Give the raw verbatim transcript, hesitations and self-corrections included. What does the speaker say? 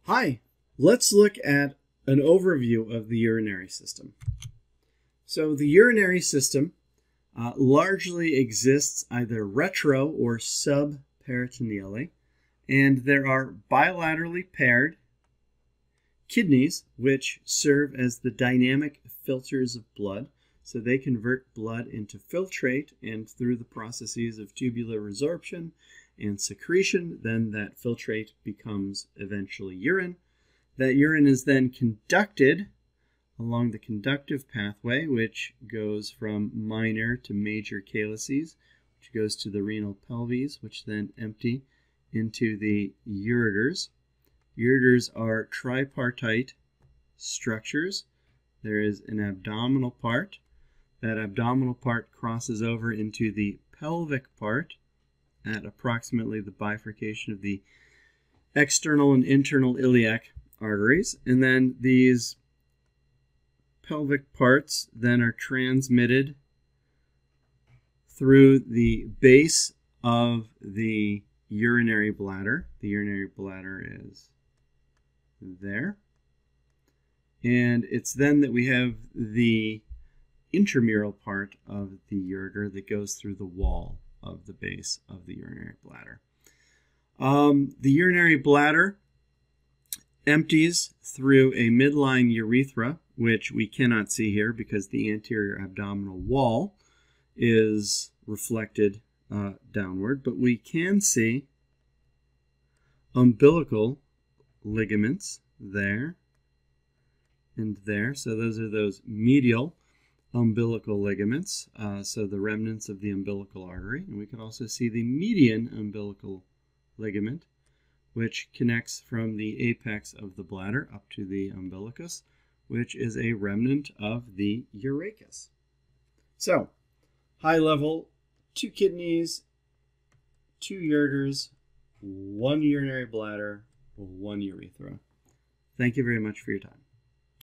Hi, let's look at an overview of the urinary system. So the urinary system uh, largely exists either retro or subperitoneally, and there are bilaterally paired kidneys which serve as the dynamic filters of blood. So they convert blood into filtrate, and through the processes of tubular resorption and secretion, then that filtrate becomes eventually urine. That urine is then conducted along the conductive pathway, which goes from minor to major calyces, which goes to the renal pelvis, which then empty into the ureters. Ureters are tripartite structures. There is an abdominal part. That abdominal part crosses over into the pelvic part at approximately the bifurcation of the external and internal iliac arteries. And then these pelvic parts then are transmitted through the base of the urinary bladder. The urinary bladder is there. And it's then that we have the intramural part of the ureter that goes through the wall of the base of the urinary bladder. Um, the urinary bladder empties through a midline urethra, which we cannot see here because the anterior abdominal wall is reflected uh, downward, but we can see umbilical ligaments there and there. So those are those medial umbilical ligaments, uh, so the remnants of the umbilical artery. And we can also see the median umbilical ligament, which connects from the apex of the bladder up to the umbilicus, which is a remnant of the urachus. So, high level, two kidneys, two ureters, one urinary bladder, one urethra. Thank you very much for your time.